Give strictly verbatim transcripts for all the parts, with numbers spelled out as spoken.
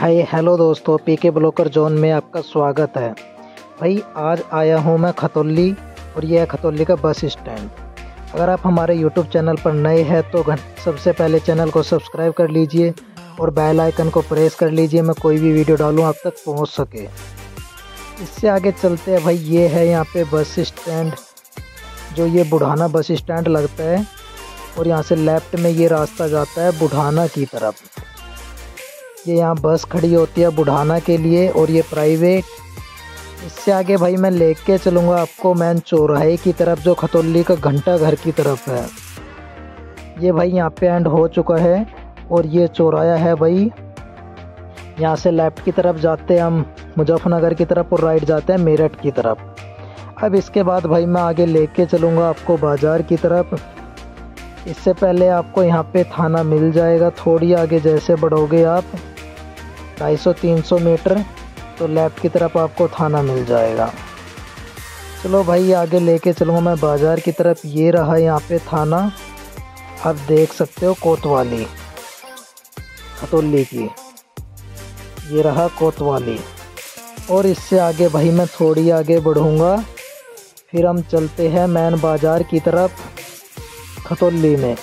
Hi hello दोस्तों, पीके blogger zone में आपका स्वागत है। भाई आज आया हूँ मैं खतौली और ये है खतौली का बस स्टैंड। अगर आप हमारे यूट्यूब चैनल पर नए हैं तो सबसे पहले चैनल को सब्सक्राइब कर लीजिए और बेल आइकन को प्रेस कर लीजिए, मैं कोई भी वीडियो डालूँ आप तक पहुँच सके। इससे आगे चलते हैं भाई, ये है यहाँ पे बस स्टैंड, जो ये बुढ़ाना बस स्टैंड लगता है और यहाँ से लेफ्ट में ये रास्ता जाता है बुढ़ाना की तरफ। ये यहाँ बस खड़ी होती है बुढ़ाना के लिए और ये प्राइवेट। इससे आगे भाई मैं लेके चलूँगा आपको मैन चौराहे की तरफ, जो खतौली का घंटा घर की तरफ है। ये भाई यहाँ पे एंड हो चुका है और ये चौराहा है भाई। यहाँ से लेफ़्ट की तरफ जाते हैं हम मुजफ्फरनगर की तरफ और राइट जाते हैं मेरठ की तरफ। अब इसके बाद भाई मैं आगे लेके चलूँगा आपको बाज़ार की तरफ। इससे पहले आपको यहाँ पे थाना मिल जाएगा। थोड़ी आगे जैसे बढ़ोगे आप ढाई सौ तीन सौ मीटर तो लेफ़्ट की तरफ आपको थाना मिल जाएगा। चलो भाई आगे लेके चलूँगा मैं बाज़ार की तरफ। ये रहा यहाँ पे थाना, आप देख सकते हो, कोतवाली खतौली की। ये रहा कोतवाली और इससे आगे भाई मैं थोड़ी आगे बढ़ूँगा, फिर हम चलते हैं मैन बाज़ार की तरफ खतौली में।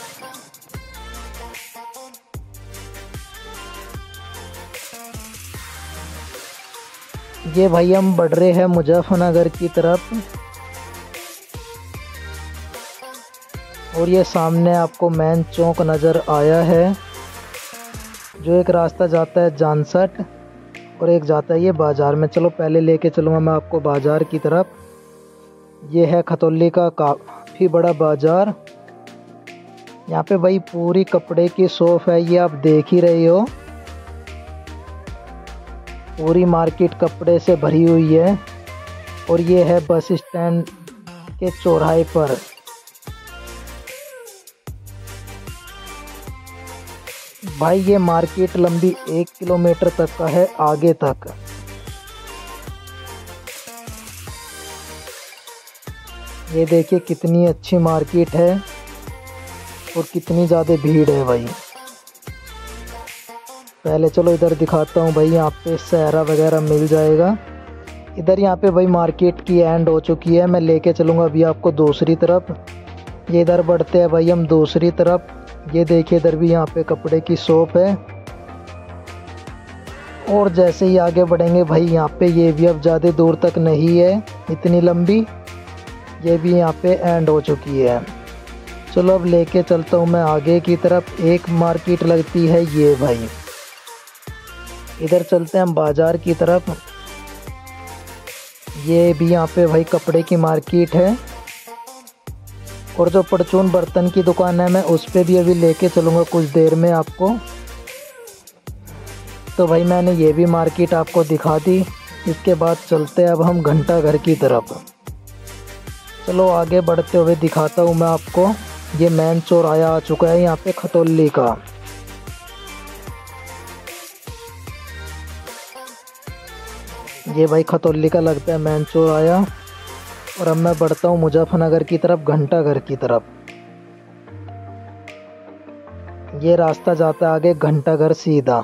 ये भाई हम बढ़ रहे हैं मुजफ्फरनगर की तरफ और ये सामने आपको मैन चौक नज़र आया है, जो एक रास्ता जाता है जानसठ और एक जाता है ये बाज़ार में। चलो पहले लेके चलूँगा मैं आपको बाज़ार की तरफ। ये है खतौली का काफ़ी बड़ा बाज़ार। यहाँ पे भाई पूरी कपड़े की शॉप है, ये आप देख ही रहे हो। पूरी मार्केट कपड़े से भरी हुई है और ये है बस स्टैंड के चौराहे पर। भाई ये मार्केट लंबी एक किलोमीटर तक का है आगे तक। ये देखिए कितनी अच्छी मार्केट है और कितनी ज़्यादा भीड़ है भाई। पहले चलो इधर दिखाता हूँ भाई, यहाँ पे सहरा वगैरह मिल जाएगा। इधर यहाँ पे भाई मार्केट की एंड हो चुकी है, मैं लेके चलूँगा अभी आपको दूसरी तरफ। ये इधर बढ़ते हैं भाई हम दूसरी तरफ। ये देखिए इधर भी यहाँ पे कपड़े की शॉप है और जैसे ही आगे बढ़ेंगे भाई यहाँ पे ये भी अब ज़्यादा दूर तक नहीं है, इतनी लंबी। ये भी यहाँ पे एंड हो चुकी है। चलो अब लेके चलता हूँ मैं आगे की तरफ। एक मार्केट लगती है ये भाई, इधर चलते हैं हम बाज़ार की तरफ। ये भी यहाँ पे भाई कपड़े की मार्केट है और जो परचून बर्तन की दुकान है मैं उस पे भी अभी लेके चलूँगा कुछ देर में आपको। तो भाई मैंने ये भी मार्केट आपको दिखा दी। इसके बाद चलते हैं अब हम घंटा घर की तरफ। चलो आगे बढ़ते हुए दिखाता हूँ मैं आपको। ये मैन चौराहा आ चुका है यहाँ पे खतौली का। ये भाई खतौली का लगता है मैन चौराहा और अब मैं बढ़ता हूँ मुजफ्फरनगर की तरफ घंटा घर की तरफ। ये रास्ता जाता है आगे घंटा घर सीधा।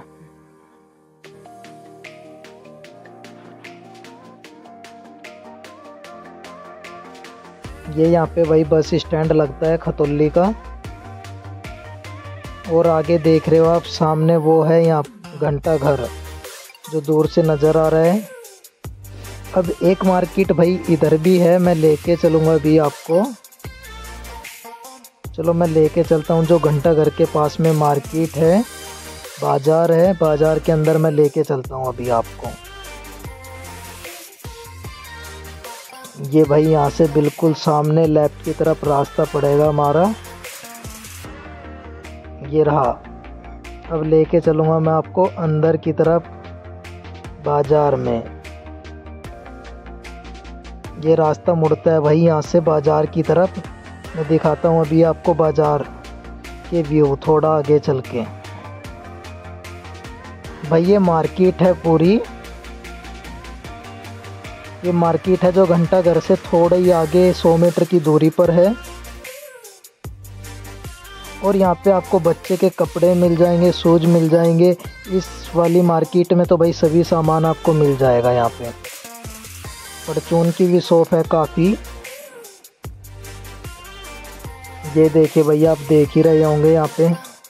ये यहाँ पे भाई बस स्टैंड लगता है खतौली का और आगे देख रहे हो आप सामने वो है यहाँ घंटा घर जो दूर से नज़र आ रहा है। अब एक मार्केट भाई इधर भी है, मैं लेके चलूँगा अभी आपको। चलो मैं लेके चलता हूँ, जो घंटा घर के पास में मार्केट है, बाज़ार है, बाज़ार के अंदर मैं लेके चलता हूँ अभी आपको। ये भाई यहाँ से बिल्कुल सामने लेफ्ट की तरफ रास्ता पड़ेगा हमारा। ये रहा। अब लेके चलूँगा मैं आपको अंदर की तरफ बाज़ार में। ये रास्ता मुड़ता है भाई यहाँ से बाज़ार की तरफ। मैं दिखाता हूँ अभी आपको बाज़ार के व्यू थोड़ा आगे चल के। भाई ये मार्केट है पूरी, ये मार्केट है जो घंटा घर से थोड़ा ही आगे सौ मीटर की दूरी पर है और यहाँ पे आपको बच्चे के कपड़े मिल जाएंगे, शूज मिल जाएंगे। इस वाली मार्केट में तो भाई सभी सामान आपको मिल जाएगा। यहाँ पे परचून की भी शॉप है काफ़ी। ये देखिए भैया, आप देख ही रहे होंगे यहाँ पे।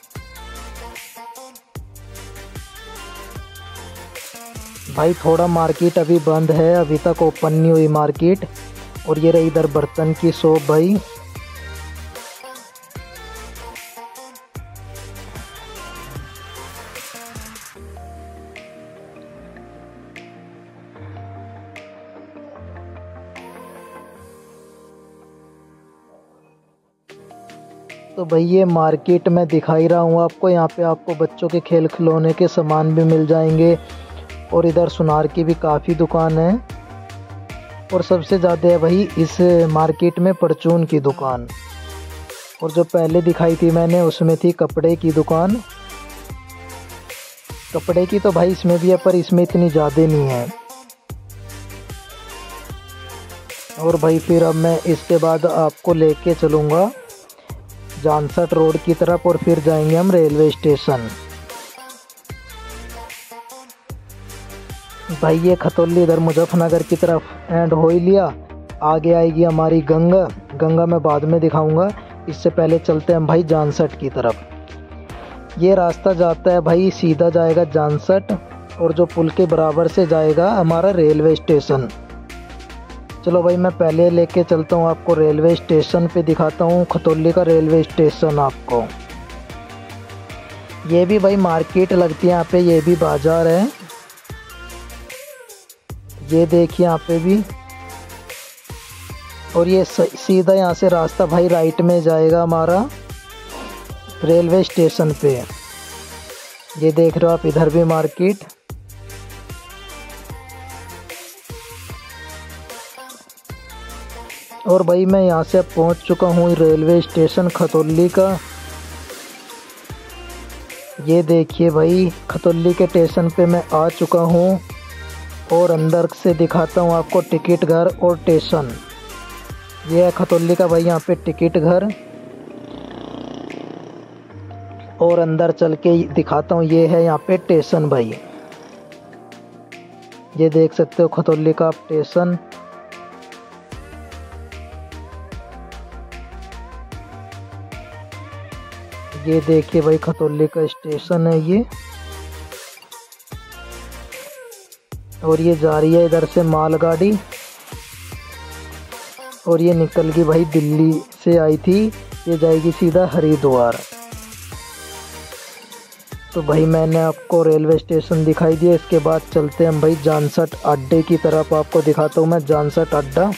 भाई थोड़ा मार्केट अभी बंद है, अभी तक ओपन नहीं हुई मार्केट। और ये रही इधर बर्तन की शॉप भाई। तो भाई ये मार्केट में दिखाई रहा हूँ आपको। यहाँ पे आपको बच्चों के खेल खिलौने के सामान भी मिल जाएंगे। और इधर सुनार की भी काफ़ी दुकान है। और सबसे ज़्यादा है भाई इस मार्केट में परचून की दुकान। और जो पहले दिखाई थी मैंने उसमें थी कपड़े की दुकान। कपड़े की तो भाई इसमें भी है, पर इसमें इतनी ज़्यादा नहीं है। और भाई फिर अब मैं इसके बाद आपको लेके चलूँगा जानसठ रोड की तरफ, और फिर जाएंगे हम रेलवे स्टेशन। भाई ये खतौली इधर मुजफ्फरनगर की तरफ एंड हो ही लिया। आगे आएगी हमारी गंगा। गंगा मैं बाद में दिखाऊंगा, इससे पहले चलते हैं हम भाई जानसठ की तरफ। ये रास्ता जाता है भाई, सीधा जाएगा जानसठ, और जो पुल के बराबर से जाएगा हमारा रेलवे स्टेशन। चलो भाई मैं पहले लेके चलता हूँ आपको रेलवे स्टेशन पे, दिखाता हूँ खतौली का रेलवे स्टेशन आपको। ये भी भाई मार्केट लगती है यहाँ पे, ये भी बाजार है। ये देखिए यहाँ पे भी। और ये सीधा यहाँ से रास्ता भाई राइट में जाएगा हमारा रेलवे स्टेशन पे। ये देख रहे हो आप, इधर भी मार्केट। और भाई मैं यहाँ से अब पहुँच चुका हूँ रेलवे स्टेशन खतौली का। ये देखिए भाई, खतौली के स्टेशन पे मैं आ चुका हूँ। और अंदर से दिखाता हूँ आपको टिकट घर और स्टेशन। ये है खतौली का भाई यहाँ पे टिकट घर। और अंदर चल के दिखाता हूँ, ये है यहाँ पे स्टेशन भाई। ये देख सकते हो खतौली का स्टेशन। ये देखिए भाई खतौली का स्टेशन है ये। और ये जा रही है इधर से मालगाड़ी। और ये निकल गई भाई, दिल्ली से आई थी, ये जाएगी सीधा हरिद्वार। तो भाई मैंने आपको रेलवे स्टेशन दिखाई दिया। इसके बाद चलते हैं हम भाई जानसठ अड्डे की तरफ। आपको दिखाता हूँ मैं जानसठ अड्डा।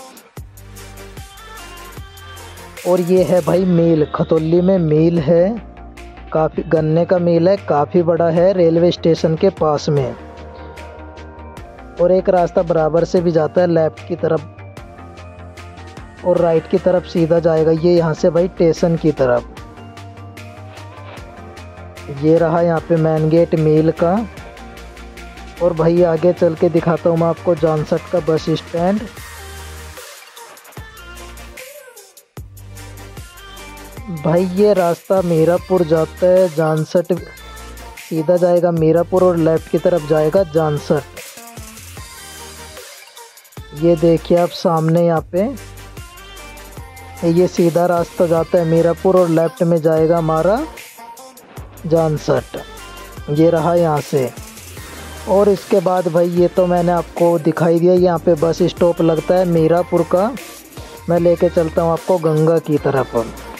और ये है भाई मिल, खतौली में मिल है, काफ़ी गन्ने का मिल है, काफ़ी बड़ा है, रेलवे स्टेशन के पास में। और एक रास्ता बराबर से भी जाता है लेफ्ट की तरफ, और राइट की तरफ सीधा जाएगा ये यहाँ से भाई स्टेशन की तरफ। ये रहा यहाँ पे मेन गेट मिल का। और भाई आगे चल के दिखाता हूँ मैं आपको जानसठ का बस स्टैंड। भाई ये रास्ता मीरापुर जाता है, जानसठ सीधा जाएगा मीरापुर, और लेफ्ट की तरफ जाएगा जानसठ। ये देखिए आप सामने यहाँ पे, ये सीधा रास्ता जाता है मीरापुर, और लेफ्ट में जाएगा हमारा जानसठ। ये रहा यहाँ से। और इसके बाद भाई ये तो मैंने आपको दिखाई दिया, यहाँ पे बस स्टॉप लगता है मीरापुर का। मैं लेके चलता हूँ आपको गंगा की तरफ।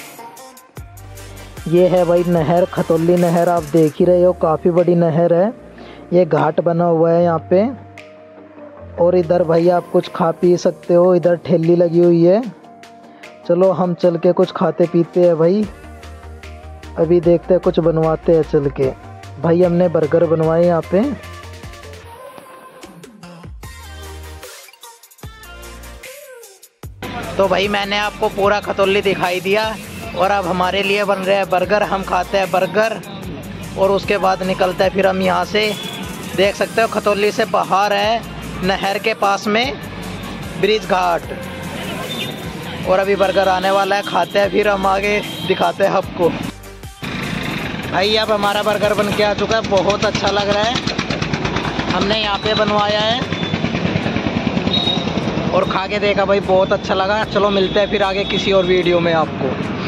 ये है भाई नहर, खतौली नहर, आप देख ही रहे हो, काफ़ी बड़ी नहर है। ये घाट बना हुआ है यहाँ पे। और इधर भाई आप कुछ खा पी सकते हो, इधर ठेली लगी हुई है। चलो हम चल के कुछ खाते पीते हैं भाई। अभी देखते हैं कुछ बनवाते हैं चल के। भाई हमने बर्गर बनवाए यहाँ पे। तो भाई मैंने आपको पूरा खतौली दिखाई दिया, और अब हमारे लिए बन रहे हैं बर्गर। हम खाते हैं बर्गर, और उसके बाद निकलते हैं फिर हम यहाँ से। देख सकते हो खतौली से बाहर है, नहर के पास में ब्रिज घाट। और अभी बर्गर आने वाला है, खाते हैं फिर हम आगे दिखाते हैं आपको। भाई अब हमारा बर्गर बन के आ चुका है, बहुत अच्छा लग रहा है। हमने यहाँ पे बनवाया है और खा के देखा भाई, बहुत अच्छा लगा। चलो मिलते हैं फिर आगे किसी और वीडियो में आपको।